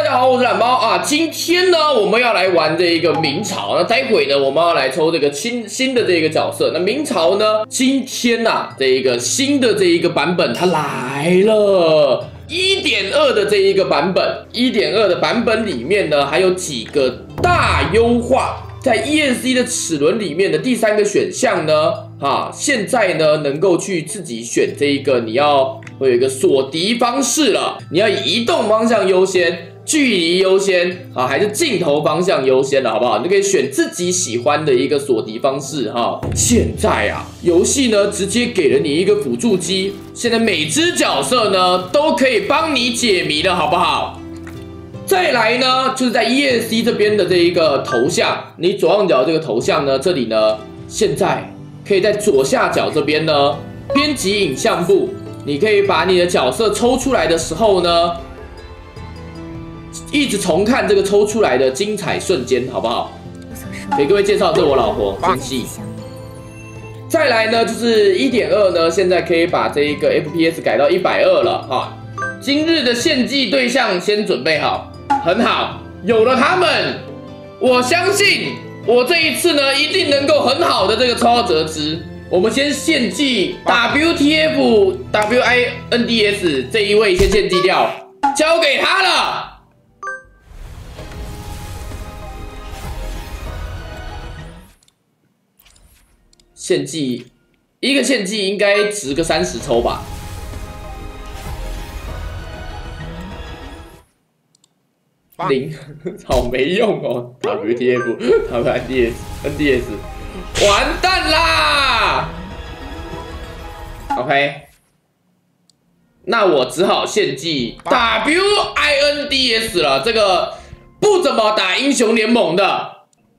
家好，我是懒猫啊。今天呢，我们要来玩这一个明朝。那待会呢，我们要来抽这个新的这一个角色。那明朝呢，今天呐，这一个新的这一个版本它来了。1.2 的这一个版本，1.2 的版本里面呢，还有几个大优化。在 ESC 的齿轮里面的第3个选项呢，现在呢能够去自己选这一个，你要会有一个锁敌方式了，你要以移动方向优先、距离优先还是镜头方向优先了，好不好？你可以选自己喜欢的一个锁敌方式现在啊，游戏呢直接给了你一个辅助机，现在每只角色呢都可以帮你解谜了，好不好？再来呢，就是在 ESC 这边的这一个头像，你左上角这个头像呢，这里呢，现在可以在左下角这边呢，编辑影像部，你可以把你的角色抽出来的时候呢，一直重看这个抽出来的精彩瞬间，好不好？给各位介绍，这是我老婆金细。再来呢，就是 1.2 呢，现在可以把这一个 FPS 改到120了哈。今日的献祭对象先准备好。很好，有了他们，我相信我这一次呢，一定能够很好的这个抽到折枝。我们先献祭 WTF WINDS 这一位先献祭掉，交给他了。献祭一个献祭应该值个30抽吧。0，好没用哦 ！WTF、WNDS、完蛋啦 ！OK， 那我只好献祭 WINDS 了，这个不怎么打英雄联盟的，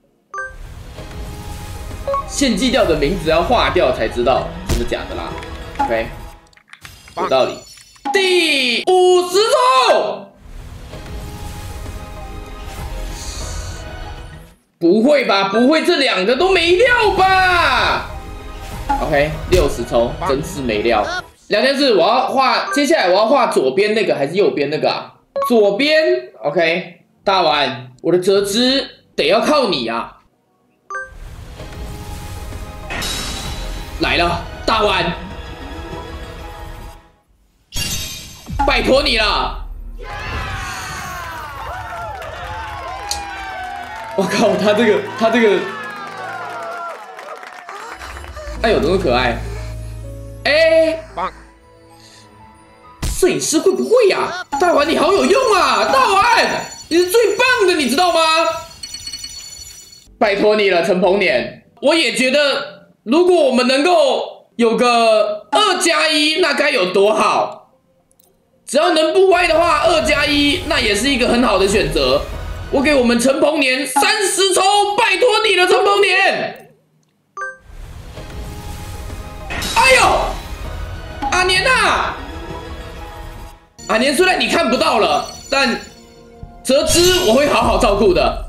献祭掉的名字要划掉才知道真的假的啦。OK， 有道理。第50抽。不会吧？不会，这2个都没料吧 ？OK， 60抽，真是没料。2件事，我要画，接下来我要画左边那个还是右边那个啊？左边 ，OK， 大丸，我的折枝得要靠你啊！来了，大丸，拜托你了。我靠，他这个，哎呦，多么可爱！摄影师会不会呀？大丸你好有用啊！大丸，你是最棒的，你知道吗？拜托你了，陈鹏年。我也觉得，如果我们能够有个2+1，那该有多好！只要能不歪的话，2+1那也是一个很好的选择。我给我们陈鹏年30抽，拜托你了，陈鹏年！哎呦，阿年呐，阿年虽然你看不到了，但折枝我会好好照顾的。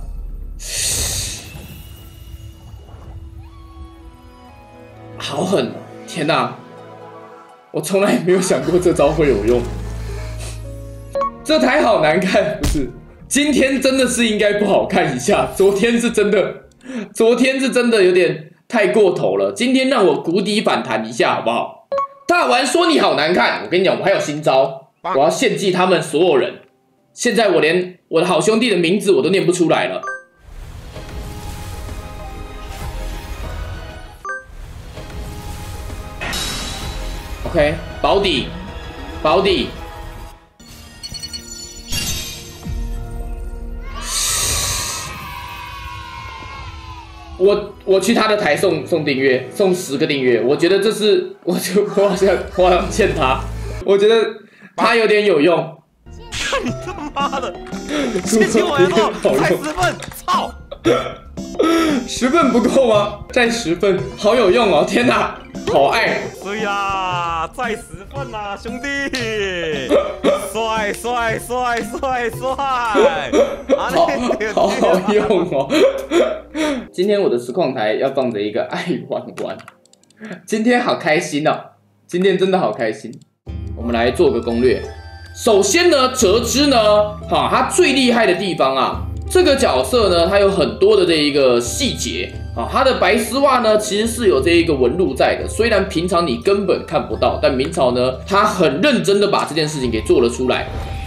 好狠！天哪，我从来没有想过这招会有用。这台好难看，不是？今天真的是应该不好看一下，昨天是真的有点太过头了。今天让我谷底反弹一下，好不好？大丸说你好难看，我跟你讲，我还有新招，我要献祭他们所有人。现在我连我的好兄弟的名字我都念不出来了。OK， 保底。我去他的台送订阅，送10个订阅，我觉得这是我好像欠他，我觉得他有点有用。 看你他妈的，谢谢我以后才10份，操 ！10份不够吗？再10份，好有用哦！天哪，好爱！ 对啦，再10份啦，兄弟！帅！ 好用哦！今天我的实况台要放着一个爱玩玩，今天好开心哦！今天真的好开心。我们来做个攻略。 首先呢，哲之呢，他最厉害的地方啊，这个角色呢，他有很多的这一个细节啊，他的白丝袜呢，其实是有这一个纹路在的，虽然平常你根本看不到，但明朝呢，他很认真的把这件事情给做了出来。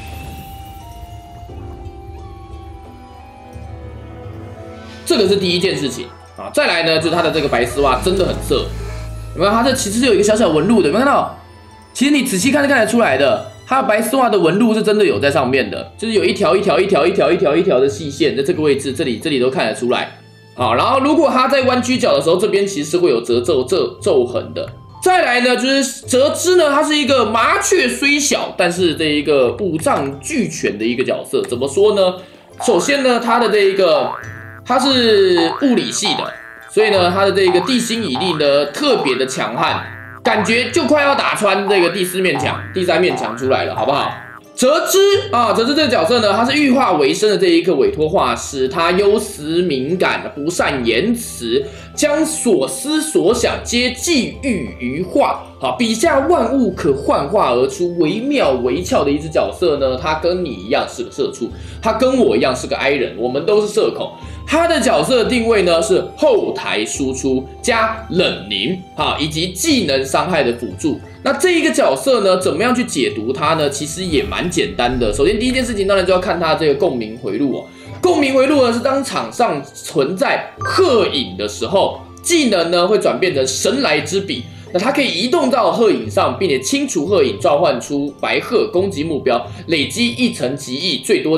这个是第一件事情啊，再来呢，就是他的这个白丝袜真的很色，有没有？它这其实是有一个小小纹路的，有没有看到？其实你仔细看是看得出来的，它的白丝袜的纹路是真的有在上面的，就是有一条的细线在这个位置，这里都看得出来。好，然后如果它在弯曲角的时候，这边其实是会有皱痕的。再来呢，就是哲之呢，它是一个麻雀虽小，但是这一个五脏俱全的一个角色。怎么说呢？首先呢，它的这一个它是物理系的，所以呢，它的这个地心引力呢特别的强悍，感觉就快要打穿这个第3面墙出来了，好不好？哲之这个角色呢，他是欲化为生的这一个委托画师，他忧思敏感，不善言辞，将所思所想皆寄寓于画。好，笔下万物可幻化而出，惟妙惟肖的一只角色呢，他跟你一样是个社畜，他跟我一样是个 I 人，我们都是社恐。他的角色定位呢是后台输出加冷凝以及技能伤害的辅助。那这一个角色呢，怎么样去解读它呢？其实也蛮简单的。首先第一件事情，当然就要看它这个共鸣回路哦。共鸣回路呢是当场上存在鹤影的时候，技能呢会转变成神来之笔。那它可以移动到鹤影上，并且清除鹤影，召唤出白鹤攻击目标，累积1层极意，最多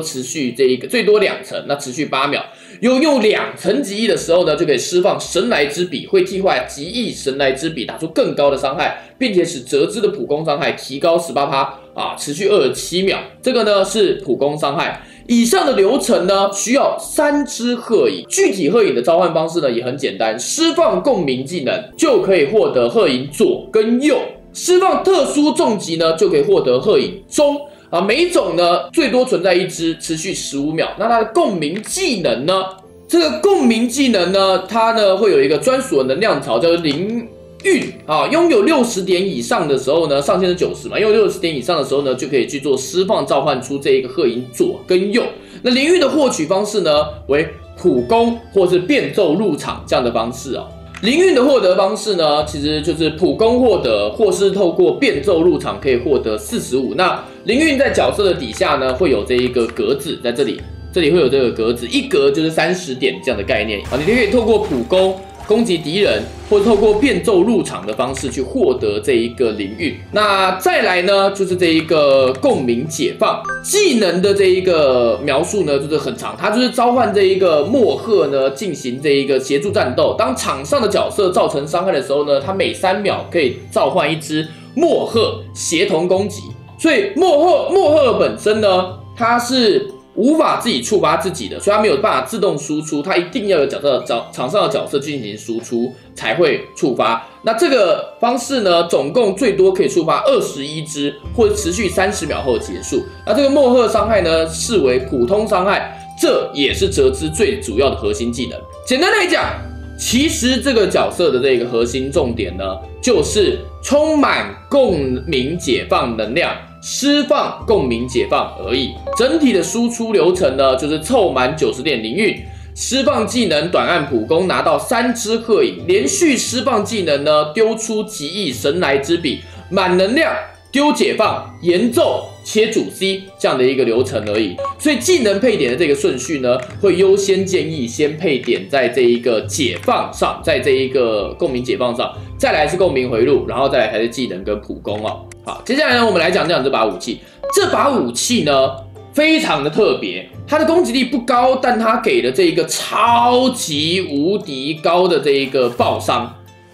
2层，那持续8秒。用2层极意的时候呢，就可以释放神来之笔，会替换极意神来之笔，打出更高的伤害，并且使哲之的普攻伤害提高18%持续27秒。这个呢是普攻伤害。以上的流程呢，需要3只鹤影。具体鹤影的召唤方式呢也很简单，释放共鸣技能就可以获得鹤影左跟右，释放特殊重击呢就可以获得鹤影中。每一种呢最多存在1只，持续15秒。那它的共鸣技能呢？这个共鸣技能呢，它呢会有一个专属的能量槽，叫做灵运拥有60点以上的时候呢，上限是90嘛，拥有60点以上的时候呢，就可以去做释放，召唤出这一个鹤影左跟右。那灵运的获取方式呢，为普攻或是变奏入场这样的方式灵运的获得方式呢，其实就是普攻获得，或是透过变奏入场可以获得45。那灵运在角色的底下呢，会有这一个格子在这里会有这个格子，一格就是30点这样的概念你可以透过普攻攻击敌人，或者透过变奏入场的方式去获得这一个灵运。那再来呢，就是这一个共鸣解放技能的这一个描述呢，就是很长，它就是召唤这一个墨鹤呢，进行这一个协助战斗。当场上的角色造成伤害的时候呢，它每3秒可以召唤1只墨鹤协同攻击。所以墨鹤本身呢，它是无法自己触发自己的，所以它没有办法自动输出，它一定要有场上的角色进行输出才会触发。那这个方式呢，总共最多可以触发21只，或者持续30秒后结束。那这个墨鹤伤害呢，视为普通伤害，这也是哲之最主要的核心技能。简单来讲，其实这个角色的这个核心重点呢，就是充满共鸣解放能量，释放共鸣解放而已。整体的输出流程呢，就是凑满90点灵运，释放技能短按普攻拿到3只鹤影，连续释放技能呢，丢出极意神来之笔，满能量丢解放，演奏切主 C 这样的一个流程而已。所以技能配点的这个顺序呢，会优先建议先配点在这一个解放上，在这一个共鸣解放上，再来是共鸣回路，然后再来才是技能跟普攻好，接下来呢，我们来讲这把武器。这把武器呢，非常的特别，它的攻击力不高，但它给了这一个超级无敌高的这一个爆伤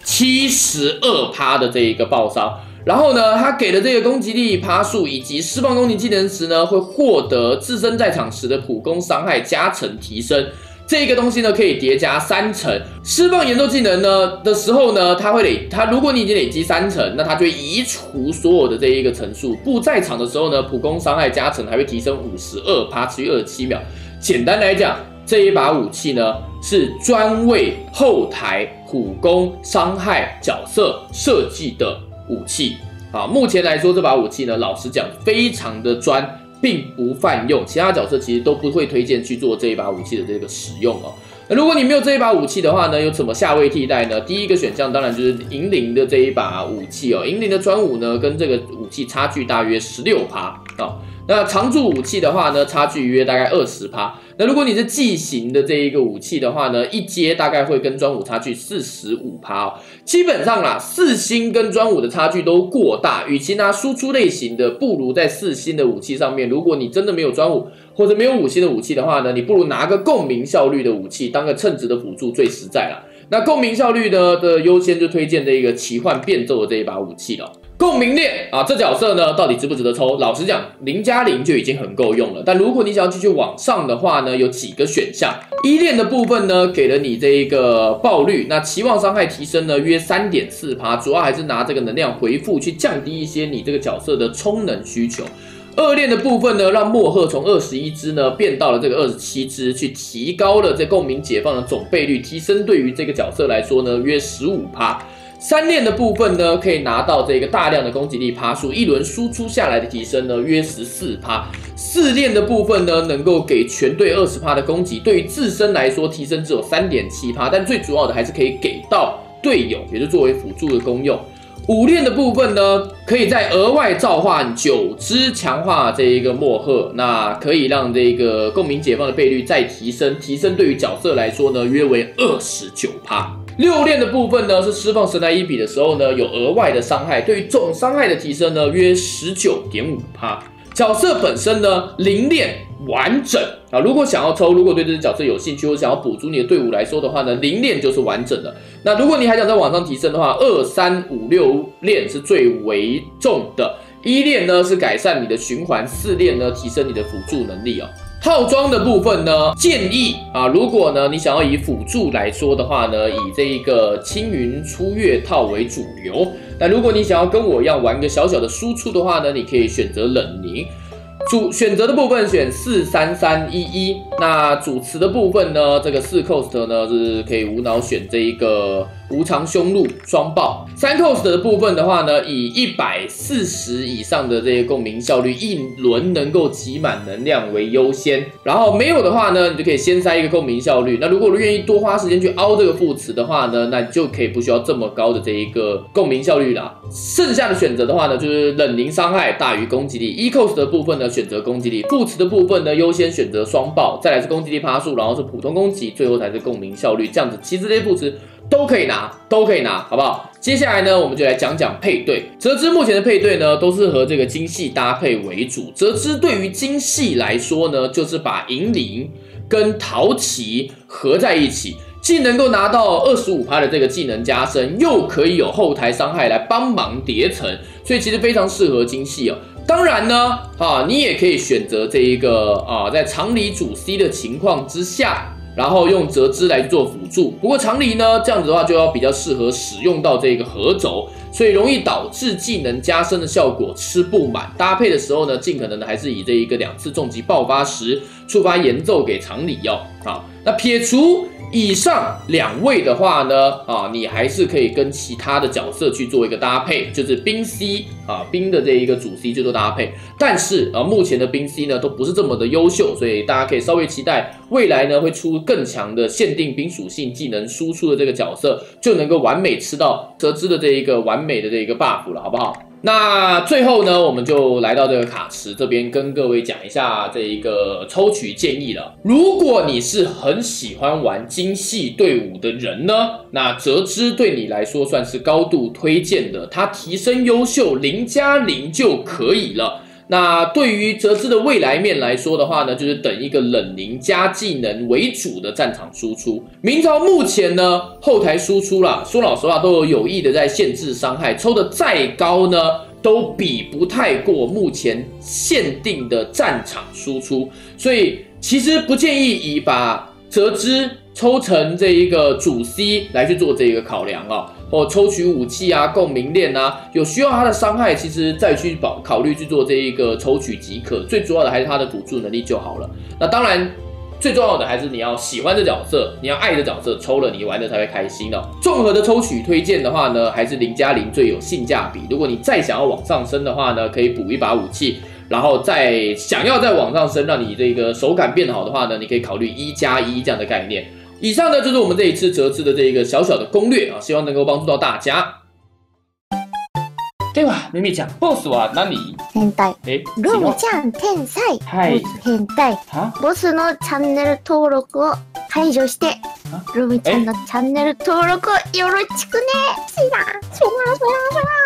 ，72%的这一个爆伤。然后呢，它给了这个攻击力爬数以及释放攻击技能时呢，会获得自身在场时的普攻伤害加成提升。这个东西呢，可以叠加3层。释放演奏技能呢的时候呢，它如果你已经累积3层，那它就会移除所有的这一个层数。不在场的时候呢，普攻伤害加成还会提升52%，持续27秒。简单来讲，这一把武器呢，是专为后台普攻伤害角色设计的武器。 啊，目前来说这把武器呢，老实讲非常的专，并不泛用，其他角色其实都不会推荐去做这一把武器的这个使用哦。那如果你没有这一把武器的话呢，有什么下位替代呢？第一个选项当然就是银铃的这一把武器哦，银铃的专武呢跟这个武器差距大约16%啊。那常驻武器的话呢，差距约大概20%。那如果你是技型的这一个武器的话呢，一阶大概会跟专武差距45%哦。基本上啦，4星跟专武的差距都过大，与其拿输出类型的，不如在4星的武器上面。如果你真的没有专武或者没有5星的武器的话呢，你不如拿个共鸣效率的武器当个称职的辅助最实在啦。那共鸣效率呢的优先就推荐这个奇幻变奏的这一把武器了。共鸣链啊，这角色呢到底值不值得抽？老实讲，0+0就已经很够用了。但如果你想要继续往上的话呢，有几个选项。依恋的部分呢，给了你这一个爆率，那期望伤害提升呢约3.4%，主要还是拿这个能量回复去降低一些你这个角色的充能需求。二链的部分呢，让墨赫从21只呢变到了这个27只，去提高了这共鸣解放的总倍率，提升对于这个角色来说呢约15%。3链的部分呢，可以拿到这个大量的攻击力趴数，一轮输出下来的提升呢约14%。4链的部分呢，能够给全队20%的攻击，对于自身来说提升只有3.7%，但最主要的还是可以给到队友，也就作为辅助的功用。5链的部分呢，可以再额外召唤9只强化这一个墨赫，那可以让这个共鸣解放的倍率再提升，对于角色来说呢，约为29%。6链的部分呢，是释放神来一笔的时候呢，有额外的伤害，对于总伤害的提升呢，约19.5%。角色本身呢，0链完整啊！如果想要抽，如果对这只角色有兴趣，或想要补足你的队伍来说的话呢，0链就是完整的。那如果你还想再往上提升的话，2、3、5、6链是最为重的。1链呢是改善你的循环，4链呢提升你的辅助能力哦。套装的部分呢，建议啊，如果呢你想要以辅助来说的话呢，以这一个青云初月套为主流。那如果你想要跟我一样玩个小小的输出的话呢，你可以选择冷凝。选择的部分选43311，那主词的部分呢，这个4 cost 呢是可以无脑选这一个无常凶怒双爆。3 cost 的部分的话呢，以140以上的这个共鸣效率，一轮能够集满能量为优先。然后没有的话呢，你就可以先塞一个共鸣效率。那如果愿意多花时间去凹这个副词的话呢，那你就可以不需要这么高的这一个共鸣效率啦。剩下的选择的话呢，就是冷凝伤害大于攻击力。1 cost 的部分呢，选择攻击力，副词的部分呢优先选择双爆，再来是攻击力趴数，然后是普通攻击，最后才是共鸣效率。这样子，其实这些副词都可以拿，好不好？接下来呢，我们就来讲讲配对。泽之目前的配对呢，都是和这个精细搭配为主。泽之对于精细来说呢，就是把银铃跟陶器合在一起。既能够拿到25%的这个技能加深，又可以有后台伤害来帮忙叠层，所以其实非常适合精细哦。当然呢，你也可以选择这一个在常理主 C 的情况之下，然后用折枝来做辅助。不过常理呢，这样子的话就要比较适合使用到这个合轴，所以容易导致技能加深的效果吃不满。搭配的时候呢，尽可能的还是以这一个2次重击爆发时触发演奏给常理哦。好，那撇除以上2位的话呢，你还是可以跟其他的角色去做一个搭配，就是兵 C 兵的这一个主 C 去做搭配。但是目前的兵 C 呢都不是这么的优秀，所以大家可以稍微期待未来呢会出更强的限定兵属性技能输出的这个角色，就能够完美吃到折枝的这一个完美的这一个 buff 了，好不好？那最后呢，我们就来到这个卡池这边，跟各位讲一下这一个抽取建议了。如果你是很喜欢玩精细队伍的人呢，那折枝对你来说算是高度推荐的，它提升优秀0+0就可以了。那对于折枝的未来面来说的话呢，就是等一个冷凝加技能为主的战场输出。明朝目前呢后台输出啦，说老实话都有意的在限制伤害，抽的再高呢都比不太过目前限定的战场输出，所以其实不建议以把折枝抽成这一个主 C 来去做这个考量或抽取武器啊、共鸣链啊，有需要它的伤害，其实再去考虑去做这一个抽取即可。最主要的还是它的辅助能力就好了。那当然， 最重要的还是你要喜欢这角色，你要爱这角色，抽了你玩的才会开心哦。综合的抽取推荐的话呢，还是0+0最有性价比。如果你再想要往上升的话呢，可以补一把武器。然后再想要再往上升，让你这个手感变好的话呢，你可以考虑1+1这样的概念。以上呢就是我们这一次折纸的这一个小小的攻略啊，希望能够帮助到大家。では、ミミちゃん、ボスは何？ 変態。ルミ違う。 ちゃん、天才。 はい。 ボス変態。 は？ ボスのチャンネル登録を解除して、ルミちゃんのチャンネル登録をよろしくね。しら、しら、しら、しら。